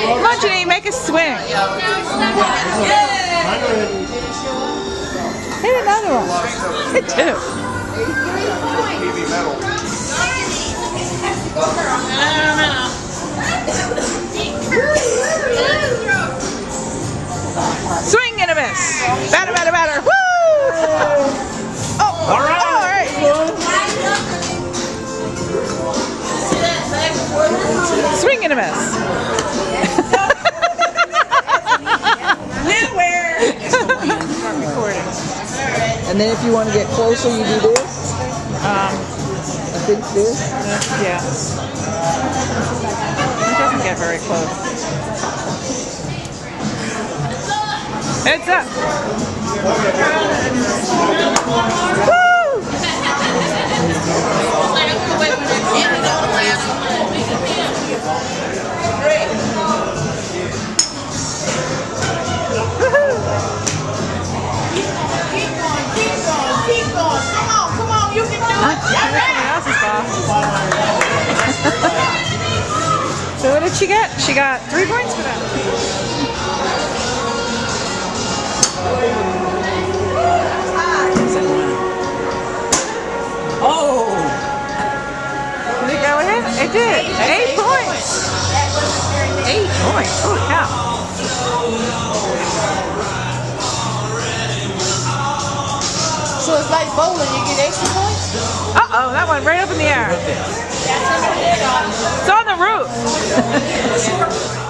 Come on, Janine, make a swing. Hit another one. Hit two. Swing and a miss. Batter, batter, batter. Woo! Oh, all right. All right. Swing and a miss. And then if you want to get closer, you do this. I think this. Yeah. It doesn't get very close. Heads up. Woo! So what did she get? She got 3 points for that. Oh! Did it go in? It did. 8 points. 8 points. Holy cow. So it's like bowling, you get extra points? Uh-oh, that went right up in the air. It's on the roof.